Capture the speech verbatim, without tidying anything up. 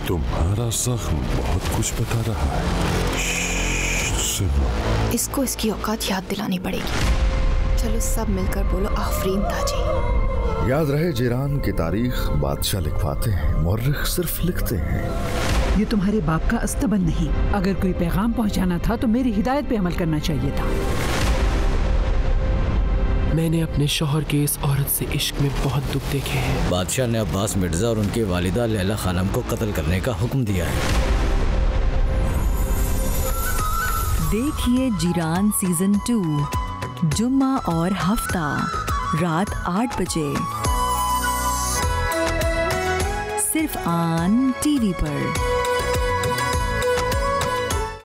तुम्हारा जख्म बहुत कुछ बता रहा है। सुनो, इसको इसकी औकात याद दिलानी पड़ेगी। चलो सब मिलकर बोलो आफरीन ताजी। याद रहे, जीरान की तारीख बादशाह लिखवाते हैं, मुर्रिख सिर्फ लिखते हैं। ये तुम्हारे बाप का अस्तबल नहीं। अगर कोई पैगाम पहुंचाना था तो मेरी हिदायत पे अमल करना चाहिए था। मैंने अपने शौहर के इस औरत से इश्क में बहुत दुख देखे हैं। बादशाह ने अब्बास मिर्जा और उनकी वालिदा लैला खानम को कत्ल करने का हुक्म दिया है। देखिए जीरान सीजन टू जुम्मा और हफ्ता रात आठ बजे सिर्फ ऑन टीवी पर।